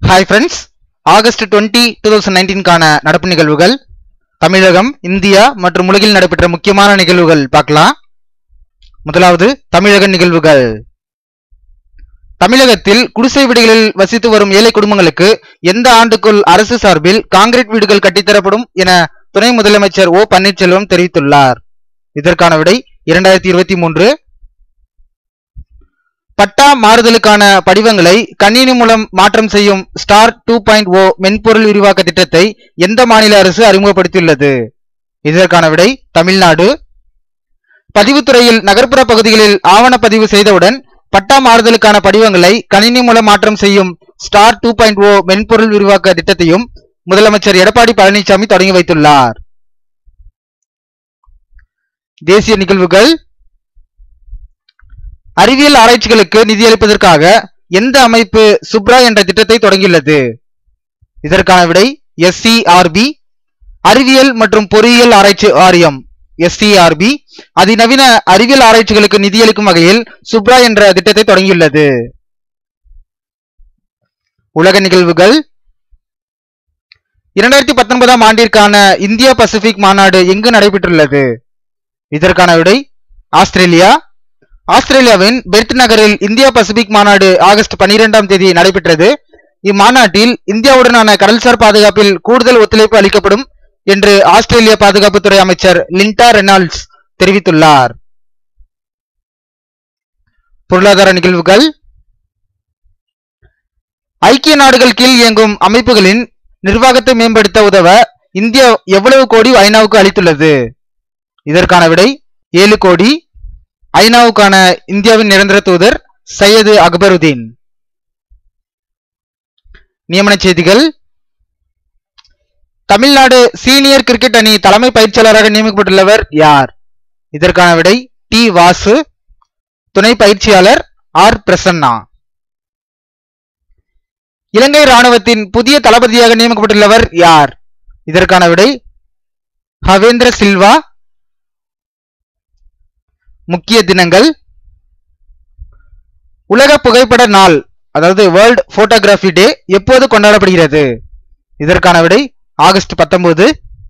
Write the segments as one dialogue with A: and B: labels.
A: Hi friends, August 20, 2019 கான நடப்பு நிகழ்வுகள், தமிழகம், இந்தியா மற்றும் உலகில் நடைபெற்ற முக்கியமான நிகழ்வுகள் பார்க்கலாம். முதலாவது தமிழக நிகழ்வுகள். தமிழகத்தில் குடிசை வீடுகளில் வசித்து வரும் ஏழை குடும்பங்களுக்கு எந்த ஆண்டுக்குள் அரசு சார்பில் கான்கிரீட் வீடுகள் கட்டித்தரப்படும் என துணை முதலமைச்சர் ஓ பன்னீர்செல்வம் தெரிவித்துள்ளார். இதற்கான விடை 2023. பட்டா மாறுதலுக்கான படிவங்களை கணினி மூலம் மாற்றம் செய்யும் ஸ்டார் 2.0 மென்பொருள் விரிவாக்க திட்டத்தை எந்த மாநில அரசு அறிமுகப்படுத்தியுள்ளது? இதற்கான விடை தமிழ்நாடு. பதிவுத்துறையில் நகர்ப்புற பகுதிகளில் ஆவணப்பதிவு செய்தவுடன் பட்டா மாறுதலுக்கான படிவங்களை கணினி மூலம் மாற்றம் செய்யும் ஸ்டார் 2.0 மென்பொருள் விரிவாக்க திட்டத்தையும் முதலமைச்சர் எடப்பாடி பழனிசாமி தொடங்கி வைத்துள்ளார். தேசிய நிகழ்வுகள். அறிவியல் ஆராய்ச்சிகளுக்கு நிதியளிப்பதற்காக எந்த அமைப்பு சுப்ரா என்ற திட்டத்தை தொடங்கியுள்ளது? இதற்கான விடை SCRB. அறிவியல் மற்றும் பொறியியல் ஆராய்ச்சி வாரியம் SCRB அதிநவீன அறிவியல் ஆராய்ச்சிகளுக்கு நிதியளிக்கும் வகையில் சுப்ரா என்ற திட்டத்தை தொடங்கியுள்ளது. உலக நிகழ்வுகள். 2019 ஆண்டிற்கான இந்தியா பசிபிக் மாநாடு எங்கு நடைபெற்றுள்ளது? இதற்கான விடை ஆஸ்திரேலியா. ஆஸ்திரேலியாவின் பெர்த் நகரில் இந்தியா பசிபிக் மாநாடு ஆகஸ்ட் 12ஆம் தேதி நடைபெற்றது. இம்மாநாட்டில் இந்தியாவுடனான கடல்சார் பாதுகாப்பில் கூடுதல் ஒத்துழைப்பு அளிக்கப்படும் என்று ஆஸ்திரேலிய பாதுகாப்புத்துறை அமைச்சர் லிண்டா ரெனால்ட்ஸ் தெரிவித்துள்ளார். பொருளாதார நிகழ்வுகள். ஐக்கிய நாடுகள் கீழ் இயங்கும் அமைப்புகளின் நிர்வாகத்தை மேம்படுத்த உதவ இந்தியா எவ்வளவு கோடி ஐநாவுக்கு அளித்துள்ளது? இதற்கான விடை 7 கோடி. ஐநாவுக்கான இந்தியாவின் நிரந்தர தூதர் சையது அக்பருதீன். நியமன செய்திகள். தமிழ்நாடு சீனியர் கிரிக்கெட் அணி தலைமை பயிற்சியாளராக நியமிக்கப்பட்டுள்ளவர் யார்? இதற்கான விடை டி வாசு. துணை பயிற்சியாளர் ஆர் பிரசன்னா. இலங்கை ராணுவத்தின் புதிய தளபதியாக நியமிக்கப்பட்டுள்ளவர் யார்? இதற்கான விடை ஹவேந்திர சில்வா. முக்கிய தினங்கள். உலக புகைப்பட நாள், அதாவது வேர்ல்ட் போட்டோகிராஃபி டே எப்போது கொண்டாடப்படுகிறது? இதற்கான விடை ஆகஸ்ட் 19.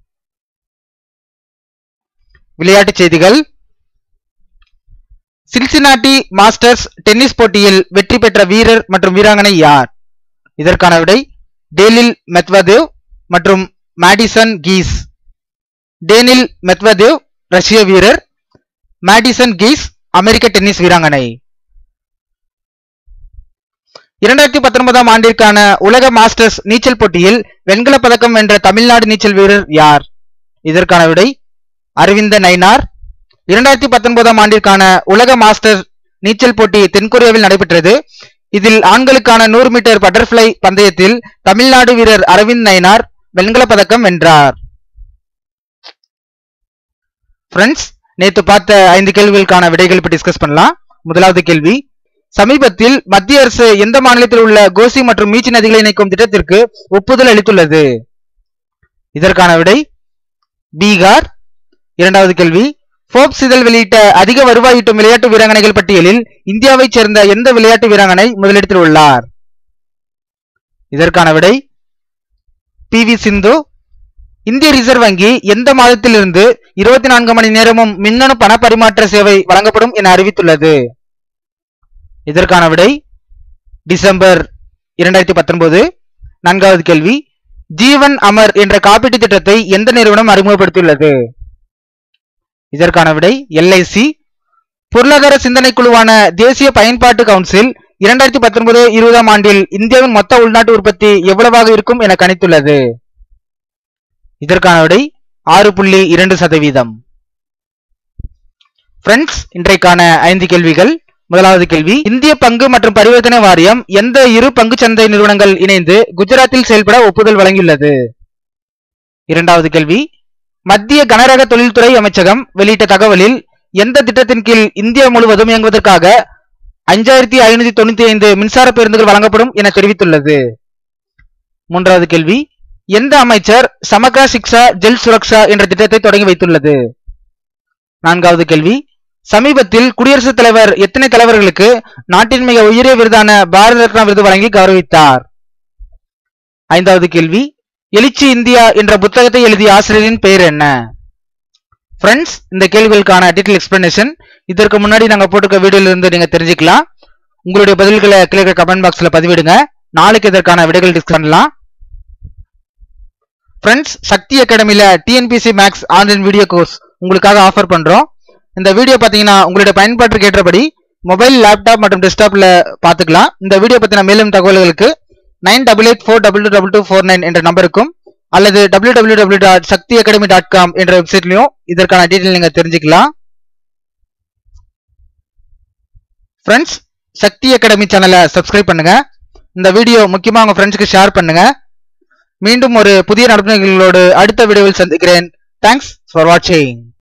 A: விளையாட்டுச் செய்திகள். சின்சினாட்டி மாஸ்டர்ஸ் டென்னிஸ் போட்டியில் வெற்றி பெற்ற வீரர் மற்றும் வீராங்கனை யார்? இதற்கான விடை டேனில் மெத்வதேவ் மற்றும் மேடிசன் கீஸ். டேனில் மெத்வதேவ் ரஷ்ய வீரர், மேடிசன் கீஸ் அமெரிக்க டென்னிஸ் வீராங்கனை. 2019 ஆண்டிற்கான உலக மாஸ்டர்ஸ் நீச்சல் போட்டியில் வெண்கல பதக்கம் வென்ற தமிழ்நாடு நீச்சல் வீரர் யார்? இதற்கான விடை அரவிந்த நைனார். 2019 ஆண்டிற்கான உலக மாஸ்டர் நீச்சல் போட்டி தென்கொரியாவில் நடைபெற்றது. இதில் ஆண்களுக்கான 100 மீட்டர் பட்டர்ஃப்ளை பந்தயத்தில் தமிழ்நாடு வீரர் அரவிந்த் நைனார் வெண்கல பதக்கம் வென்றார். ஃப்ரெண்ட்ஸ், நேற்று பார்த்த 5 கேள்விகளுக்கான விடைகள் இப்ப டிஸ்கஸ் பண்ணலாம். முதலாவது கேள்வி, சமீபத்தில் மத்திய அரசு எந்த மாநிலத்தில் உள்ள கோசி மற்றும் மீச்சி நதிகளை இணைக்கும் திட்டத்திற்கு ஒப்புதல் அளித்துள்ளது? இதற்கான விடை பீகார். இரண்டாவது கேள்வி, போர்ப்ஸ் இதழ் வெளியிட்ட அதிக வருவாய் ஈட்டும் விளையாட்டு வீராங்கனைகள் பட்டியலில் இந்தியாவைச் சேர்ந்த எந்த விளையாட்டு வீராங்கனை முதலிடத்தில் உள்ளார்? இதற்கான விடை PV சிந்து. இந்திய ரிசர்வ் வங்கி எந்த மாதத்திலிருந்து 24 மணி நேரமும் மின்னணு பண பரிமாற்ற சேவை வழங்கப்படும் என அறிவித்துள்ளது? இதற்கான விடை டிசம்பர் 2019. நான்காவது கேள்வி, ஜீவன் அமர் என்ற காப்பீட்டு திட்டத்தை எந்த நிறுவனம் அறிமுகப்படுத்தியுள்ளது? இதற்கான விடை LIC. பொருளாதார சிந்தனை குழுவான தேசிய பயன்பாட்டு கவுன்சில் 2019-20 ஆண்டில் இந்தியாவின் மொத்த உள்நாட்டு உற்பத்தி எவ்வளவாக இருக்கும் என கணித்துள்ளது? இதற்கான விடை 6.2%. ஃப்ரெண்ட்ஸ், இன்றைக்கான 5 கேள்விகள். முதலாவது கேள்வி, இந்திய பங்கு மற்றும் பரிவர்த்தனை வாரியம் எந்த இரு பங்குச்சந்தை நிறுவனங்கள் இணைந்து குஜராத்தில் செயல்பட ஒப்புதல் வழங்கியுள்ளது? இரண்டாவது கேள்வி, மத்திய கனரக தொழில்துறை அமைச்சகம் வெளியிட்ட தகவலில் எந்த திட்டத்தின் கீழ் இந்தியா முழுவதும் இயங்குவதற்காக 5595 மின்சார பேருந்துகள் வழங்கப்படும் என தெரிவித்துள்ளது? மூன்றாவது கேள்வி, எந்த அமைச்சர் சமக்ரா சிக்ஷா ஜல் சுரக்ஷா என்ற திட்டத்தை தொடங்கி வைத்துள்ளது? நான்காவது கேள்வி, சமீபத்தில் குடியரசுத் தலைவர் எத்தனை தலைவர்களுக்கு நாட்டின் மிக உயரிய விருதான பாரத ரத்னா விருது வழங்கி கௌரவித்தார்? ஐந்தாவது கேள்வி, எழுச்சி இந்தியா என்ற புத்தகத்தை எழுதிய ஆசிரியரின் பெயர் என்ன? ஃப்ரெண்ட்ஸ், இந்த கேள்விகளுக்கான டீட்டெயில் எக்ஸ்பிளனேஷன் இதற்கு முன்னாடி நாங்க போட்டிருக்க வீடியோல இருந்து நீங்க தெரிஞ்சுக்கலாம். உங்களுடைய பதில்களை கீழே கமெண்ட் பாக்ஸ்ல பதிவிடுங்க. நாளைக்கு இதற்கான விடைகள் டிஸ்கஸ் பண்ணலாம். ஃப்ரெண்ட்ஸ், சக்தி அகாடமில TNPSC Maths online video course உங்களுக்காக ஆஃபர் பண்றோம். இந்த வீடியோ பாத்தீங்கன்னா உங்களுடைய பயன்பாட்டிற்கு ஏற்றபடி மொபைல், லேப்டாப் மற்றும் டெஸ்க்டாப்ல பாத்துக்கலாம். இந்த வீடியோ பத்தின மேலும் தகவல்களுக்கு 9884222249 என்ற நம்பருக்கும் அல்லது www.shakthiiacademy.com என்ற வெப்சைட்லயும் இதற்கான டீடைல் நீங்க தெரிஞ்சுக்கலாம். ஃப்ரெண்ட்ஸ், சக்தி அகாடமி சேனலை சப்ஸ்கிரைப் பண்ணுங்க. இந்த வீடியோ முக்கியமா உங்க ஃப்ரெண்ட்ஸ்க்கு ஷேர் பண்ணுங்க. மீண்டும் ஒரு புதிய நடப்புகளோடு அடுத்த வீடியோவில் சந்திக்கிறேன். தேங்க்ஸ் ஃபார் வாட்சிங்.